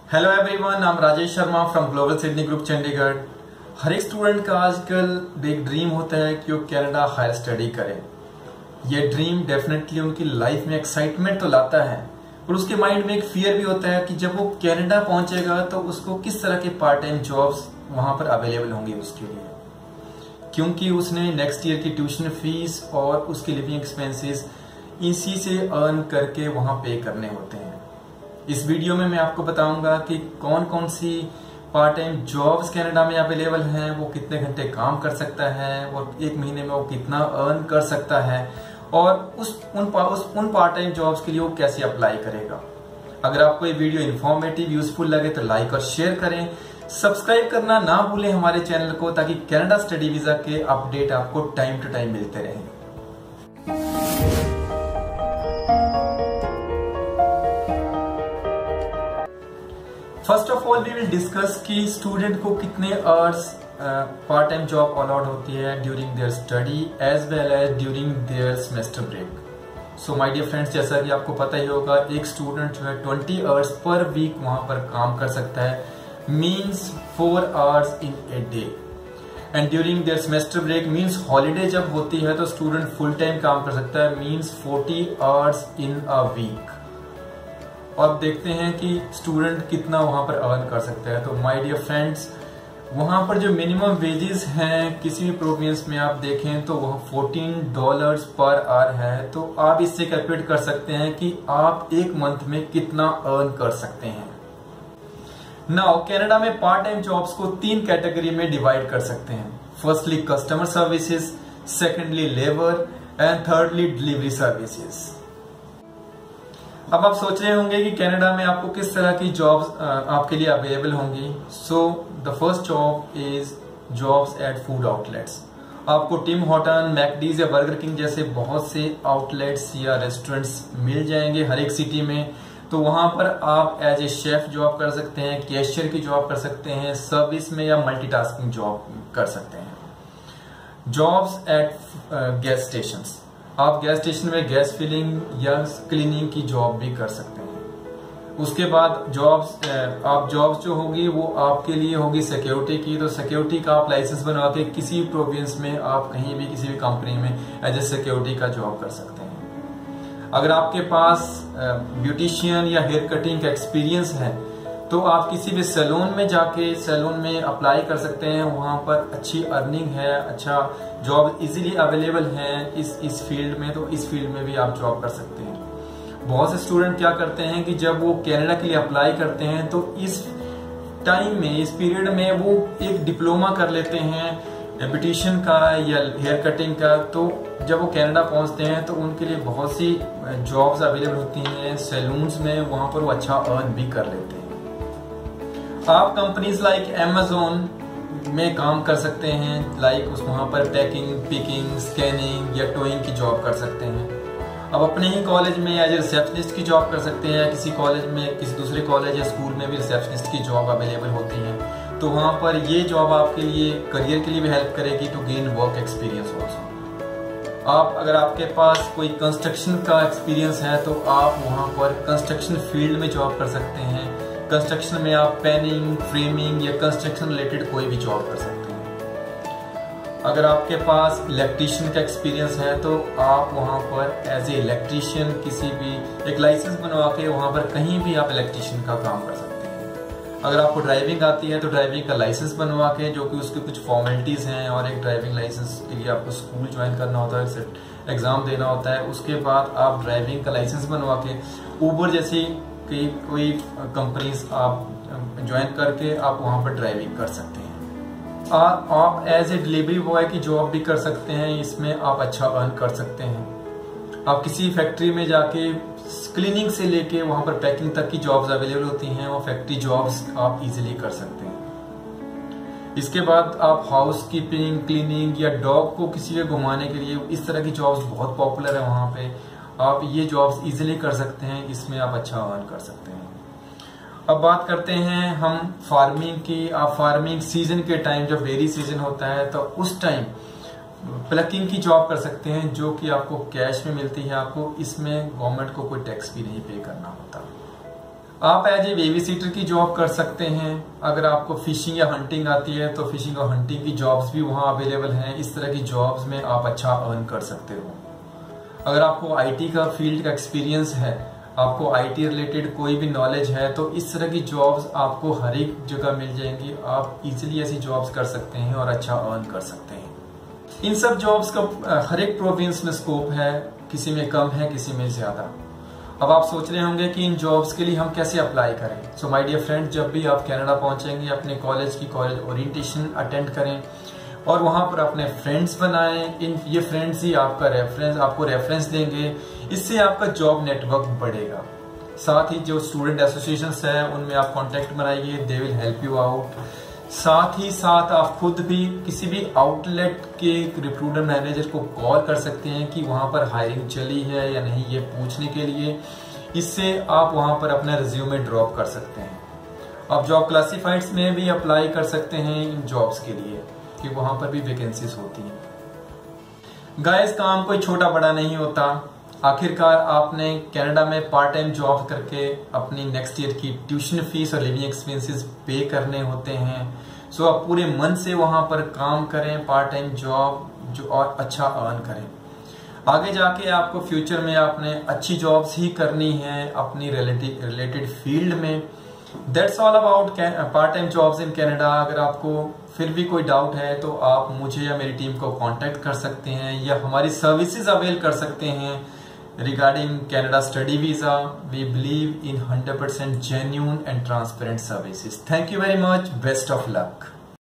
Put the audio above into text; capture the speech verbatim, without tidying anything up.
Hello everyone, I am Rajesh Sharma from global Sydney group Chandigarh. हर एक student का आजकल एक ड्रीम होता है कि वो कनाडा हायर स्टडी करे। ये ड्रीम डेफिनेटली उनकी लाइफ में एक्साइटमेंट तो लाता है, पर उसके माइंड में एक फियर भी होता है कि जब वो कनाडा पहुंचेगा तो उसको किस तरह के पार्ट टाइम जॉब्स वहां पर अवेलेबल होंगी उसके लिए, क्योंकि उसने नेक्स्ट ईयर की ट्यूशन फीस और उसकी लिविंग एक्सपेंसेस इसी से अर्न करके वहां पे करने होते हैं। इस वीडियो में मैं आपको बताऊंगा कि कौन कौन सी पार्ट टाइम जॉब्स कनाडा में अवेलेबल हैं, वो कितने घंटे काम कर सकता है और एक महीने में वो कितना अर्न कर सकता है, और उस उन उस उन पार्ट टाइम जॉब्स के लिए वो कैसे अप्लाई करेगा। अगर आपको ये वीडियो इन्फॉर्मेटिव यूजफुल लगे तो लाइक और शेयर करें। सब्सक्राइब करना ना भूलें हमारे चैनल को, ताकि कनाडा स्टडी वीजा के अपडेट आपको टाइम टू टाइम मिलते रहें। First of all we will discuss कि स्टूडेंट को कितने hours part time job allowed होती है during their study as well as during their semester break. So my dear friends, जैसा कि आपको पता ही होगा, एक स्टूडेंट जो है ट्वेंटी आवर्स पर वीक वहां पर काम कर सकता है, means four hours in a day. And during their semester break means holiday जब होती है तो स्टूडेंट फुल टाइम काम कर सकता है, means forty hours in a week. अब देखते हैं कि स्टूडेंट कितना वहां पर अर्न कर सकता है। तो माय डियर फ्रेंड्स, वहां पर जो मिनिमम वेजेस हैं किसी भी प्रोविंस में आप देखें तो वह फोर्टीन डॉलर्स पर आवर है। तो आप इससे कैलकुलेट कर सकते हैं कि आप एक मंथ में कितना अर्न कर सकते हैं। नाउ कनाडा में पार्ट टाइम जॉब्स को तीन कैटेगरी में डिवाइड कर सकते हैं। Firstly customer services, secondly labour and thirdly delivery services. अब आप सोच रहे होंगे कि कनाडा में आपको किस तरह की जॉब्स आपके लिए अवेलेबल होंगी। So the first job is jobs at food outlets. आपको टिम हॉर्टन, मैकडीज या बर्गर किंग जैसे बहुत से आउटलेट्स या रेस्टोरेंट्स मिल जाएंगे हर एक सिटी में। तो वहां पर आप एज ए शेफ जॉब कर सकते हैं, कैशियर की जॉब कर सकते हैं, सर्विस में या मल्टीटास्किंग जॉब कर सकते हैं। जॉब्स एट गैस स्टेशंस, आप गैस स्टेशन में गैस फिलिंग या क्लीनिंग की जॉब भी कर सकते हैं। उसके बाद जॉब्स आप जॉब्स जो होगी वो आपके लिए होगी सिक्योरिटी की। तो सिक्योरिटी का आप लाइसेंस बनवा के किसी भी प्रोविंस में आप कहीं भी किसी भी कंपनी में एज ए सिक्योरिटी का जॉब कर सकते हैं। अगर आपके पास ब्यूटिशियन या हेयर कटिंग का एक्सपीरियंस है तो आप किसी भी सैलून में जाके सैलून में अप्लाई कर सकते हैं। वहां पर अच्छी अर्निंग है, अच्छा जॉब इजीली अवेलेबल है इस इस फील्ड में, तो इस फील्ड में भी आप जॉब कर सकते हैं। बहुत से स्टूडेंट क्या करते हैं कि जब वो कनाडा के लिए अप्लाई करते हैं तो इस टाइम में, इस पीरियड में वो एक डिप्लोमा कर लेते हैं ब्यूटिशियन का या हेयर कटिंग का। तो जब वो कनाडा पहुंचते हैं तो उनके लिए बहुत सी जॉब्स अवेलेबल होती हैं सैलून्स में, वहां पर वो अच्छा अर्न भी कर लेते हैं। आप कंपनीज लाइक अमेज़न में काम कर सकते हैं, लाइक उस वहां पर पैकिंग, पिकिंग, स्कैनिंग या टोइंग की जॉब कर सकते हैं। अब अपने ही कॉलेज में एज ए रिसेप्शनिस्ट की जॉब कर सकते हैं, या किसी कॉलेज में, किसी दूसरे कॉलेज या स्कूल में भी रिसेप्शनिस्ट की जॉब अवेलेबल होती है। तो वहां पर ये जॉब आपके लिए करियर के लिए भी हेल्प करेगी to gain work experience also. आप अगर आपके पास कोई कंस्ट्रक्शन का एक्सपीरियंस है तो आप वहां पर कंस्ट्रक्शन फील्ड में जॉब कर सकते हैं। कंस्ट्रक्शन में आप पेनिंग, फ्रेमिंग या कंस्ट्रक्शन रिलेटेड कोई भी जॉब कर सकते हैं। अगर आपके पास इलेक्ट्रीशियन का एक्सपीरियंस है तो आप वहां पर एज ए इलेक्ट्रीशियन किसी भी एक लाइसेंस बनवा के वहां पर कहीं भी आप इलेक्ट्रीशियन का काम कर सकते हैं। अगर आपको ड्राइविंग आती है तो ड्राइविंग का लाइसेंस बनवा के, जो कि उसके कुछ फॉर्मेलिटीज हैं, और एक ड्राइविंग लाइसेंस के लिए आपको स्कूल ज्वाइन करना होता है, एग्जाम देना होता है। उसके बाद आप ड्राइविंग का लाइसेंस बनवा के ऊबर जैसी कि कोई कंपनीज आप ज्वाइन करके आप वहां पर ड्राइविंग कर सकते हैं। आ, आप एज ए डिलीवरी बॉय की जॉब भी कर सकते हैं, इसमें आप अच्छा अर्न कर सकते हैं। आप किसी फैक्ट्री में जाके क्लीनिंग से लेके वहां पर पैकिंग तक की जॉब्स अवेलेबल होती हैं, वो फैक्ट्री जॉब्स आप इजीली कर सकते हैं। इसके बाद आप हाउस कीपिंग, क्लीनिंग या डॉग को किसी के घुमाने के लिए, इस तरह की जॉब्स बहुत पॉपुलर है वहां पे, आप ये जॉब्स इजीली कर सकते हैं, इसमें आप अच्छा अर्न कर सकते हैं। अब बात करते हैं हम फार्मिंग की। आप फार्मिंग सीजन के टाइम, जब वेरी सीजन होता है तो उस टाइम प्लकिंग की जॉब कर सकते हैं, जो कि आपको कैश में मिलती है। आपको इसमें गवर्नमेंट को कोई टैक्स भी नहीं पे करना होता। आप एज ए बेबी सीटर की जॉब कर सकते हैं। अगर आपको फिशिंग या हंटिंग आती है तो फिशिंग और हंटिंग की जॉब्स भी वहां अवेलेबल हैं। इस तरह की जॉब्स में आप अच्छा अर्न कर सकते हो। अगर आपको आईटी का फील्ड का एक्सपीरियंस है, आपको आईटी रिलेटेड कोई भी नॉलेज है, तो इस तरह की जॉब्स आपको हर एक जगह मिल जाएंगी। आप इजीली ऐसी जॉब्स कर सकते हैं और अच्छा अर्न कर सकते हैं। इन सब जॉब्स का हर एक प्रोविंस में स्कोप है, किसी में कम है, किसी में ज्यादा। अब आप सोच रहे होंगे कि इन जॉब्स के लिए हम कैसे अप्लाई करें। सो माय डियर फ्रेंड, जब भी आप कनाडा पहुंचेंगे, अपने कॉलेज की कॉलेज ओरिएंटेशन अटेंड करें और वहां पर अपने फ्रेंड्स बनाएं। इन ये फ्रेंड्स ही आपका रेफरेंस आपको रेफरेंस देंगे। इससे आपका जॉब नेटवर्क बढ़ेगा। साथ ही जो स्टूडेंट एसोसिएशंस है उनमें आप कांटेक्ट बनाइए, they will help you out. साथ ही साथ आप खुद भी किसी भी आउटलेट के रिक्रूटर मैनेजर को कॉल कर सकते हैं कि वहां पर हायरिंग चली है या नहीं, ये पूछने के लिए। इससे आप वहां पर अपना रिज्यूमे ड्रॉप कर सकते हैं। आप जॉब क्लासिफाइड्स में भी अप्लाई कर सकते हैं इन जॉब्स के लिए, कि वहां पर भी वैकेंसीज होती हैं। गाइस, काम कोई छोटा बड़ा नहीं होता। आखिरकार आपने कनाडा में पार्ट टाइम जॉब करके अपनी नेक्स्ट ईयर की ट्यूशन फीस और लिविंग एक्सपेंसेस पे करने होते हैं। सो आप पूरे मन से वहां पर काम करें, पार्ट टाइम जॉब जो और अच्छा अर्न करें। आगे जाके आपको फ्यूचर में आपने अच्छी जॉब्स ही करनी है अपनी रिलेटेड फील्ड में। That's all about part time jobs in Canada. अगर आपको फिर भी कोई डाउट है तो आप मुझे या मेरी टीम को कांटेक्ट कर सकते हैं या हमारी सर्विसेज अवेल कर सकते हैं regarding Canada study visa. We believe in one hundred percent genuine and transparent services. Thank you very much. Best of luck.